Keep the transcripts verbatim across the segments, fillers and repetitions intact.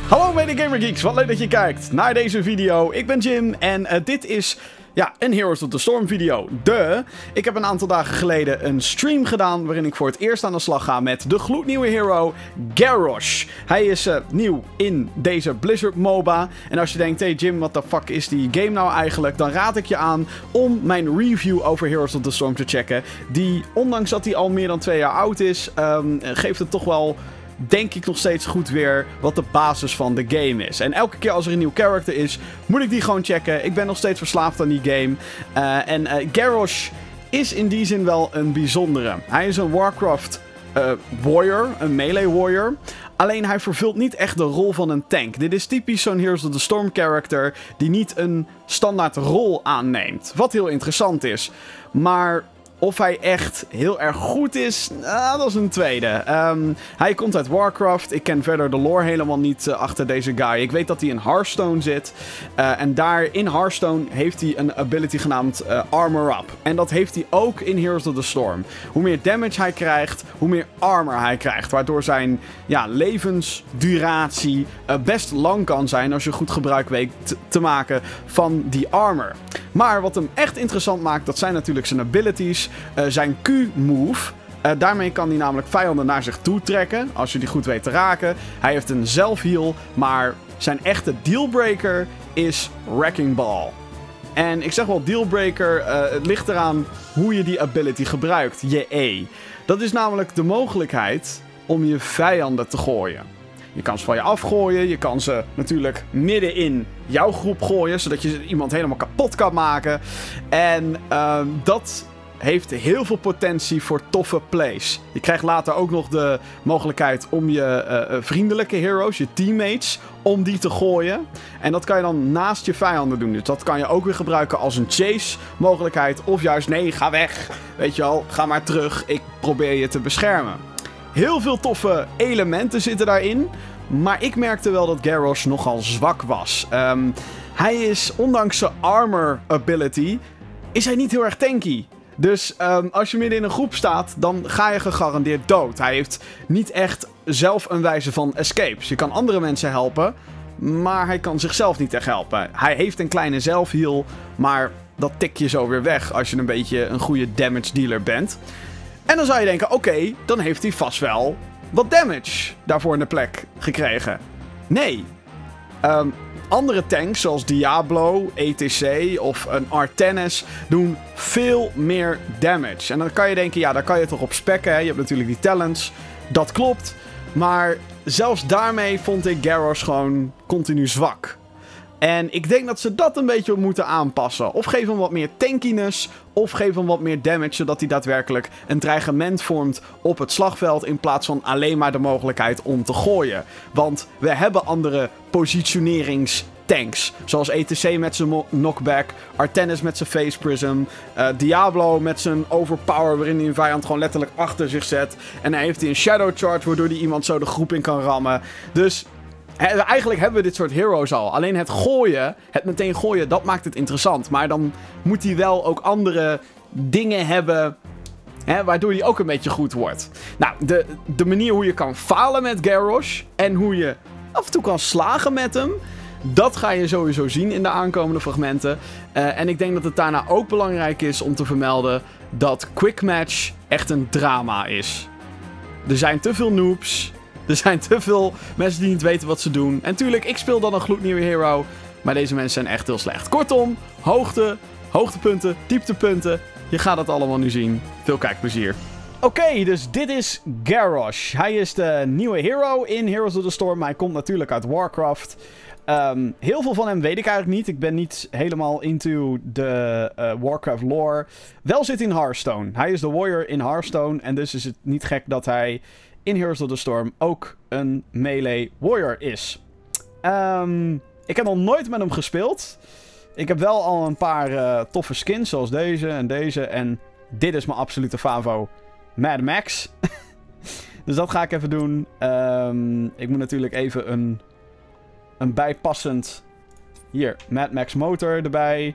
Hallo mede Gamer Geeks, wat leuk dat je kijkt naar deze video. Ik ben Jim en uh, dit is ja, een Heroes of the Storm video. De, ik heb een aantal dagen geleden een stream gedaan waarin ik voor het eerst aan de slag ga met de gloednieuwe hero Garrosh. Hij is uh, nieuw in deze Blizzard MOBA. En als je denkt, hey Jim, wat de fuck is die game nou eigenlijk? Dan raad ik je aan om mijn review over Heroes of the Storm te checken. Die, ondanks dat hij al meer dan twee jaar oud is, um, geeft het toch wel, denk ik, nog steeds goed weer wat de basis van de game is. En elke keer als er een nieuw character is, moet ik die gewoon checken. Ik ben nog steeds verslaafd aan die game. Uh, en uh, Garrosh is in die zin wel een bijzondere. Hij is een Warcraft uh, warrior, een melee warrior. Alleen hij vervult niet echt de rol van een tank. Dit is typisch zo'n Heroes of the Storm character die niet een standaard rol aanneemt. Wat heel interessant is. Maar of hij echt heel erg goed is, nou, dat is een tweede. Um, hij komt uit Warcraft. Ik ken verder de lore helemaal niet uh, achter deze guy. Ik weet dat hij in Hearthstone zit. Uh, en daar in Hearthstone heeft hij een ability genaamd uh, Armor Up. En dat heeft hij ook in Heroes of the Storm. Hoe meer damage hij krijgt, hoe meer armor hij krijgt. Waardoor zijn ja, levensduratie uh, best lang kan zijn als je goed gebruik weet te maken van die armor. Maar wat hem echt interessant maakt, dat zijn natuurlijk zijn abilities. Uh, zijn Q-move. Uh, daarmee kan hij namelijk vijanden naar zich toe trekken, als je die goed weet te raken. Hij heeft een zelfheal, maar zijn echte dealbreaker is Wrecking Ball. En ik zeg wel dealbreaker, uh, het ligt eraan hoe je die ability gebruikt, je E. Dat is namelijk de mogelijkheid om je vijanden te gooien. Je kan ze van je afgooien, je kan ze natuurlijk midden in jouw groep gooien, zodat je iemand helemaal kapot kan maken. En uh, dat heeft heel veel potentie voor toffe plays. Je krijgt later ook nog de mogelijkheid om je uh, vriendelijke heroes, je teammates, om die te gooien. En dat kan je dan naast je vijanden doen. Dus dat kan je ook weer gebruiken als een chase mogelijkheid. Of juist, nee, ga weg. Weet je wel, ga maar terug. Ik probeer je te beschermen. Heel veel toffe elementen zitten daarin. Maar ik merkte wel dat Garrosh nogal zwak was. Um, hij is, ondanks zijn armor ability, is hij niet heel erg tanky. Dus um, als je midden in een groep staat, dan ga je gegarandeerd dood. Hij heeft niet echt zelf een wijze van escapes. Je kan andere mensen helpen, maar hij kan zichzelf niet echt helpen. Hij heeft een kleine zelfheal, maar dat tik je zo weer weg als je een beetje een goede damage dealer bent. En dan zou je denken, oké, okay, dan heeft hij vast wel wat damage daarvoor in de plek gekregen. Nee. Um, andere tanks zoals Diablo, E T C of een Artanis doen veel meer damage. En dan kan je denken, ja, daar kan je toch op spekken. Hè? Je hebt natuurlijk die talents. Dat klopt. Maar zelfs daarmee vond ik Garrosh gewoon continu zwak. En ik denk dat ze dat een beetje moeten aanpassen. Of geef hem wat meer tankiness, of geef hem wat meer damage, zodat hij daadwerkelijk een dreigement vormt op het slagveld, in plaats van alleen maar de mogelijkheid om te gooien. Want we hebben andere positioneringstanks, zoals E T C met zijn knockback, Artanis met zijn face prism, uh, Diablo met zijn overpower, waarin hij een vijand gewoon letterlijk achter zich zet. En dan heeft hij een shadow charge, waardoor hij iemand zo de groep in kan rammen. Dus eigenlijk hebben we dit soort heroes al. Alleen het gooien, het meteen gooien, dat maakt het interessant. Maar dan moet hij wel ook andere dingen hebben, hè, waardoor hij ook een beetje goed wordt. Nou, de, de manier hoe je kan falen met Garrosh en hoe je af en toe kan slagen met hem, dat ga je sowieso zien in de aankomende fragmenten. Uh, en ik denk dat het daarna ook belangrijk is om te vermelden dat Quick Match echt een drama is. Er zijn te veel noobs. Er zijn te veel mensen die niet weten wat ze doen. En tuurlijk, ik speel dan een gloednieuwe hero. Maar deze mensen zijn echt heel slecht. Kortom, hoogte, hoogtepunten, dieptepunten. Je gaat het allemaal nu zien. Veel kijkplezier. Oké, okay, dus dit is Garrosh. Hij is de nieuwe hero in Heroes of the Storm. Hij komt natuurlijk uit Warcraft. Um, heel veel van hem weet ik eigenlijk niet. Ik ben niet helemaal into de uh, Warcraft lore. Wel zit in Hearthstone. Hij is de warrior in Hearthstone. En dus is het niet gek dat hij in Heroes of the Storm ook een melee warrior is. Um, ik heb nog nooit met hem gespeeld. Ik heb wel al een paar uh, toffe skins, zoals deze en deze. En dit is mijn absolute favo, Mad Max. Dus dat ga ik even doen. Um, ik moet natuurlijk even een, een bijpassend... Hier, Mad Max motor erbij.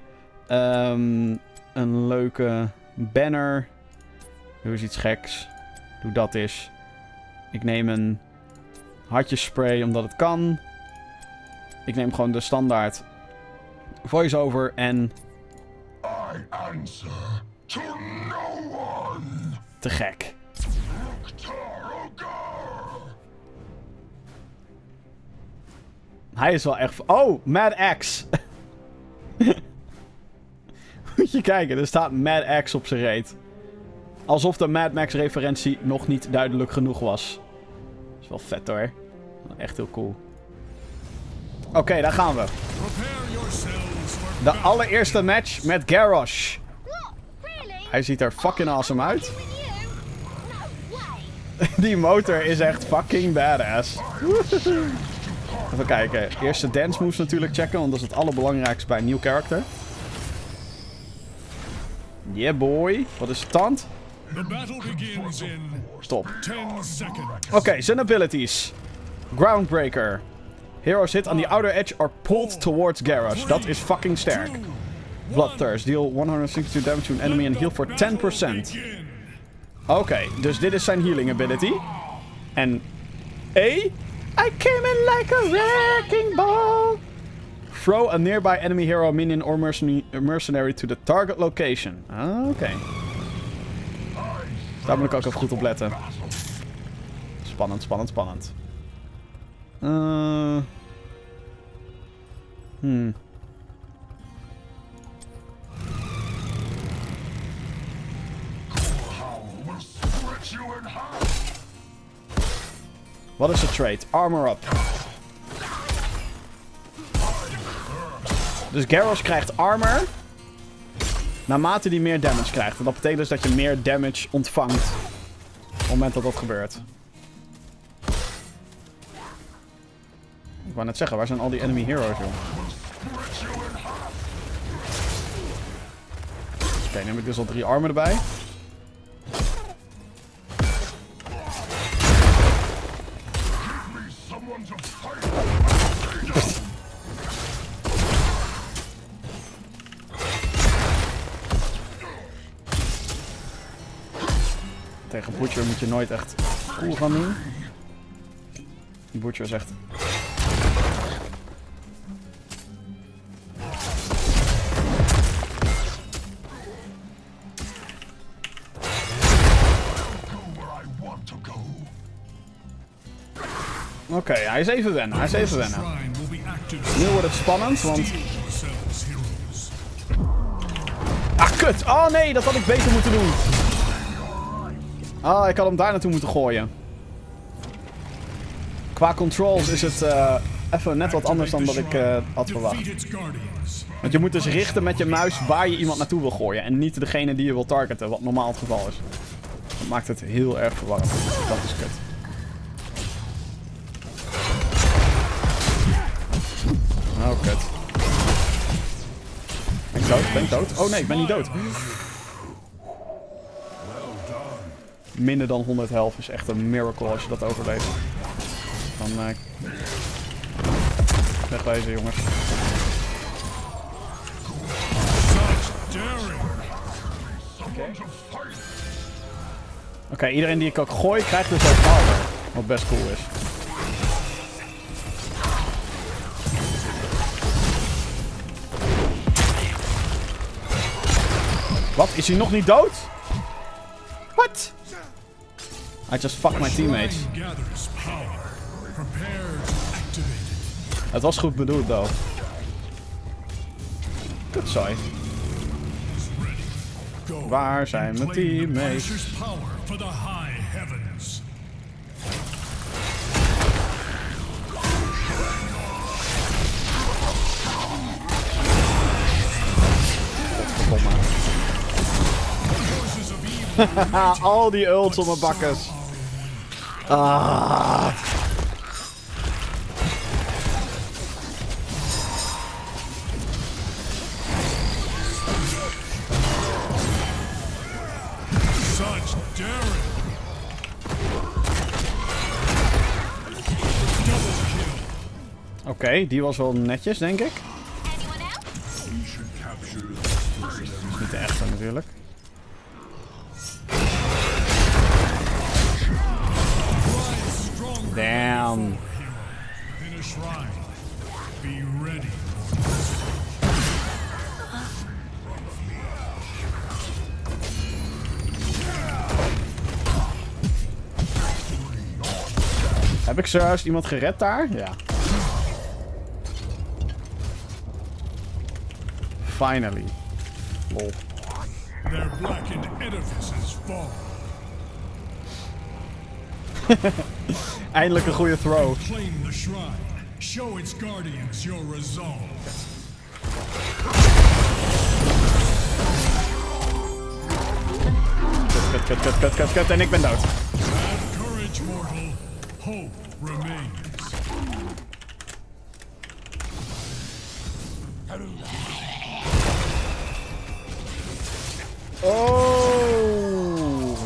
Um, een leuke banner. Doe eens iets geks. Doe dat eens. Ik neem een hartjespray omdat het kan. Ik neem gewoon de standaard voice-over en... I answer to no one. Te gek. Hij is wel echt... Oh, Mad Axe. Moet je kijken, er staat Mad Axe op zijn reet. Alsof de Mad Max referentie nog niet duidelijk genoeg was. Dat is wel vet hoor. Echt heel cool. Oké, okay, daar gaan we. De allereerste match met Garrosh. Hij ziet er fucking awesome uit. Die motor is echt fucking badass. Even kijken. Eerst de dance moves natuurlijk checken, want dat is het allerbelangrijkste bij een nieuw character. Yeah boy. Wat is de stand? Stop. Oké, okay, zijn abilities. Groundbreaker. Heroes hit on the outer edge are pulled towards Garrosh. Dat is fucking sterk. Bloodthirst. Deal honderdzesentwintig damage to an enemy and heal for ten percent. Oké, okay, dus dit is zijn healing ability. En... A? I came in like a wrecking ball. Throw a nearby enemy hero, minion or mercenary, mercenary to the target location. Oké. Okay. Daar moet ik ook even goed op letten. Spannend, spannend, spannend. Uh... Hmm. Wat is de trait? Armor up. Dus Garrosh krijgt armor naarmate hij meer damage krijgt. En dat betekent dus dat je meer damage ontvangt op het moment dat dat gebeurt. Ik wou net zeggen, waar zijn al die enemy heroes, joh? Oké, okay, neem ik dus al drie armor erbij. Tegen Butcher moet je nooit echt cool gaan doen. Die Butcher is echt... Oké, okay, hij is even wennen, hij is even wennen. Nu wordt het spannend, want... Ah, kut! Oh nee, dat had ik beter moeten doen. Ah, ik had hem daar naartoe moeten gooien. Qua controls is het uh, even net wat anders dan dat ik uh, had verwacht. Want je moet dus richten met je muis waar je iemand naartoe wil gooien. En niet degene die je wil targeten, wat normaal het geval is. Dat maakt het heel erg verwarrend. Dat is kut. Oh, kut. Ben ik dood? Ben ik dood? Oh nee, ik ben niet dood. Minder dan honderd health is echt een miracle als je dat overleeft. Dan uh, wegwezen, jongens. Oké, okay. okay, iedereen die ik ook gooi krijgt dus ook power. Wat best cool is. Wat? Is hij nog niet dood? What? I just fucked my teammates. Het was goed bedoeld, though. Kutzooi. Waar zijn mijn teammates? Godverdomme. Al die ults op mijn bakkers. Ah. Oké, okay, die was wel netjes, denk ik. Dat is niet de echte natuurlijk. Damn. Heb ik zojuist iemand gered daar? Ja. Finally. Lol. Their blackened edifices fall. Eindelijk een goede throw. Claim the shrine. Show its guardians your resolve. Kut, kut, kut, kut, kut, kut, en ik ben dood. Have courage, mortal. Hope remains. Oh.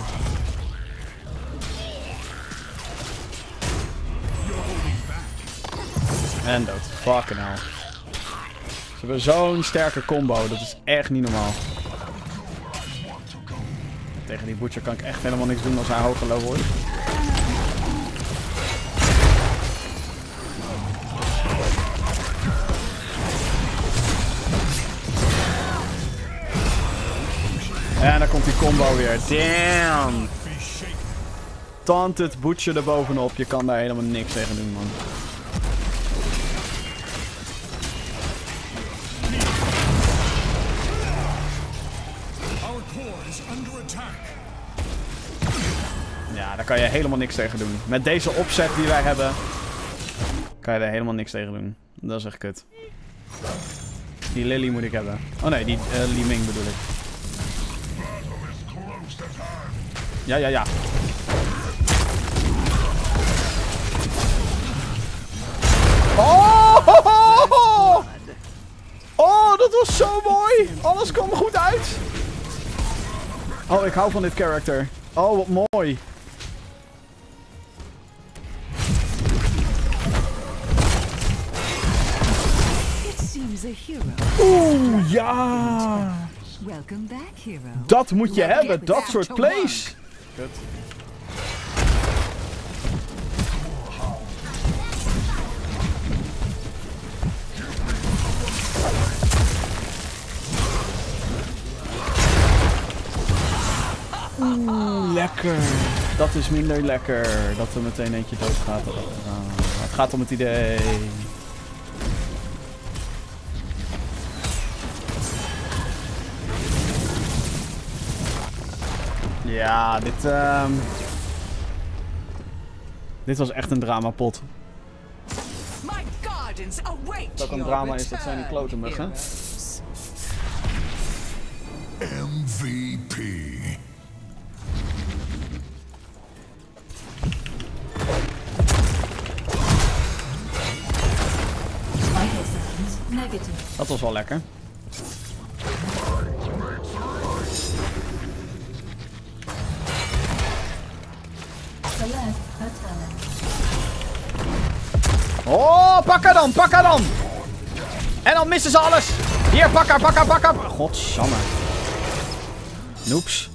En dood. Fucking hell. Ze hebben zo'n sterke combo. Dat is echt niet normaal. Tegen die Butcher kan ik echt helemaal niks doen als hij hoger level wordt. En dan komt die combo weer. Damn! Taunted Butcher erbovenop. Je kan daar helemaal niks tegen doen, man. Ja, daar kan je helemaal niks tegen doen. Met deze opzet die wij hebben, kan je er helemaal niks tegen doen. Dat is echt kut. Die Lily moet ik hebben. Oh nee, die uh, Li Ming bedoel ik. Ja, ja, ja. Oh, ho, ho, ho. Oh, dat was zo mooi. Alles kwam goed uit. Oh, ik hou van dit character. Oh, wat mooi. Oeh, ja. Dat moet je hebben, dat soort plays. Kut. Oeh, lekker. Dat is minder lekker. Dat er meteen eentje dood gaat. Het gaat om het idee. Ja, dit... Um... Dit was echt een dramapot. Wat ook een drama is, dat zijn die klote muggen. M V P. Dat was wel lekker. Oh, pak haar dan, pak haar dan! En dan missen ze alles! Hier, pak haar, pak haar, pak haar! Godsamme. Noeps.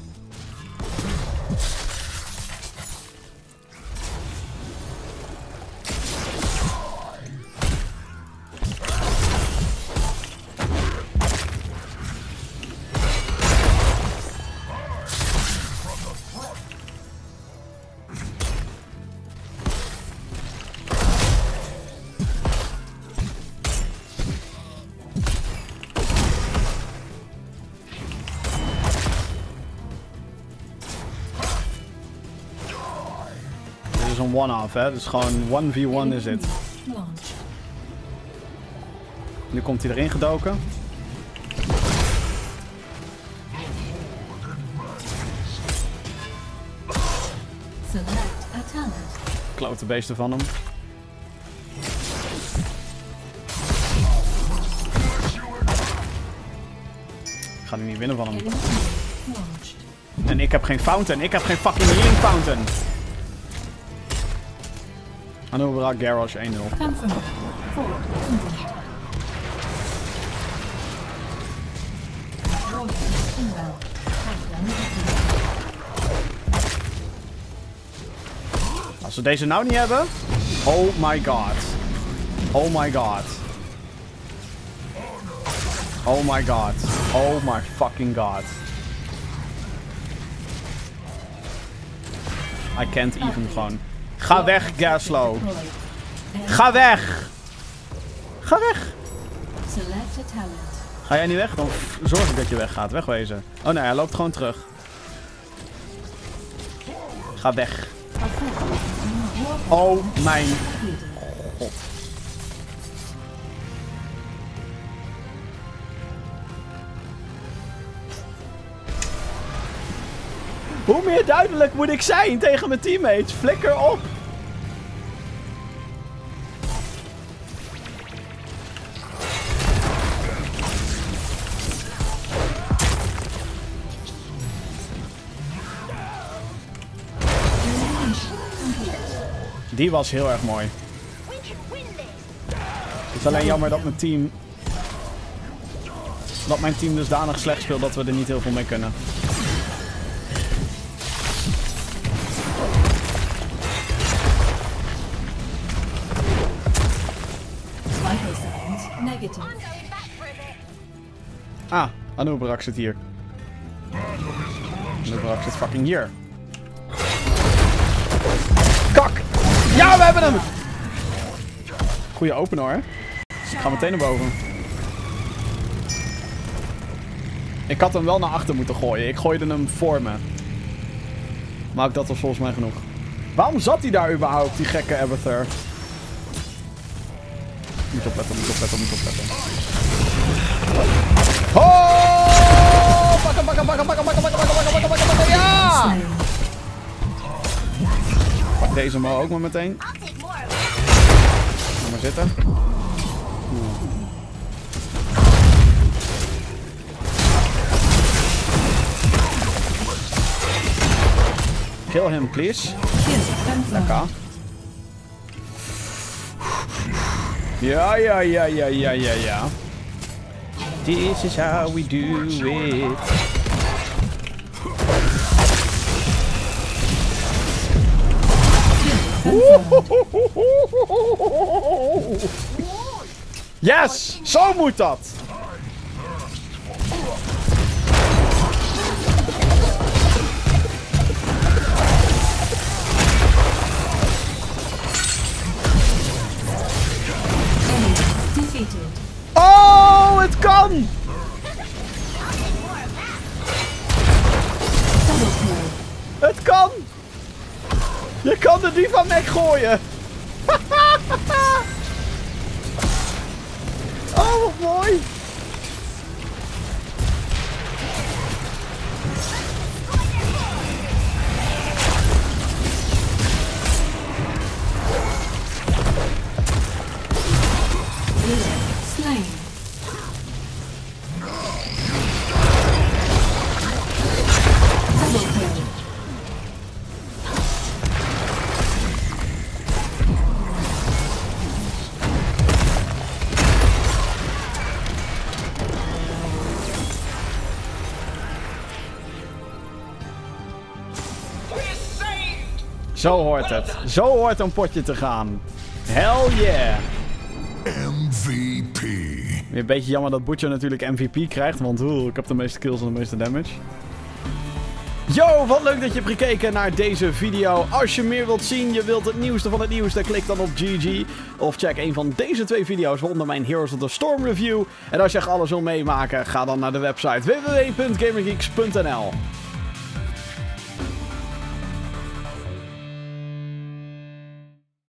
Dit is een one-off, hè? Dus gewoon one v one is het. Nu komt hij erin gedoken. Klote beesten van hem. Ik ga nu niet winnen van hem. En ik heb geen fountain. Ik heb geen fucking healing fountain. Anubra Garrosh één nul. Als we deze nou niet hebben. Oh my god. Oh my god. Oh my god. Oh my fucking god. I can't even gewoon. Ga weg, Gaslow. Ga weg. Ga weg. Ga jij niet weg? Dan zorg ik dat je weggaat. Wegwezen. Oh nee, hij loopt gewoon terug. Ga weg. Oh mijn god. Hoe meer duidelijk moet ik zijn tegen mijn teammates? Flikker op! Die was heel erg mooi. Het is alleen jammer dat mijn team... Dat mijn team dusdanig slecht speelt dat we er niet heel veel mee kunnen. Ah, Anub'arak zit hier. Anub'arak zit fucking hier. Kak! Ja, we hebben hem! Goeie opener hoor. Ik ga meteen naar boven. Ik had hem wel naar achter moeten gooien. Ik gooide hem voor me. Maar ook dat was volgens mij genoeg. Waarom zat hij daar überhaupt, die gekke Abathur? Moet opletten, moet opletten, moet opletten. Oh! Pakken, pakken, pakken, pakken, pakken, pakken, pakken, pakken, pakken, pakken, ja! Pak deze maar ook maar meteen. Ga maar zitten. Kill him, please. Lekker. Ja, ja, ja, ja, ja, ja, ja. This is how we do it. Yes! Zo moet dat! Oh, het kan! Het kan! Je kan de diva mech gooien! Oh, wat mooi! Slain. Double kill. Zo hoort het. Zo hoort een potje te gaan. Hell yeah! M V P. Weer een beetje jammer dat Butcher natuurlijk M V P krijgt, want oeh, ik heb de meeste kills en de meeste damage. Yo, wat leuk dat je hebt gekeken naar deze video. Als je meer wilt zien, je wilt het nieuwste van het nieuwste, klik dan op G G. Of check een van deze twee video's, waaronder mijn Heroes of the Storm review. En als je echt alles wil meemaken, ga dan naar de website w w w punt gamergeeks punt n l.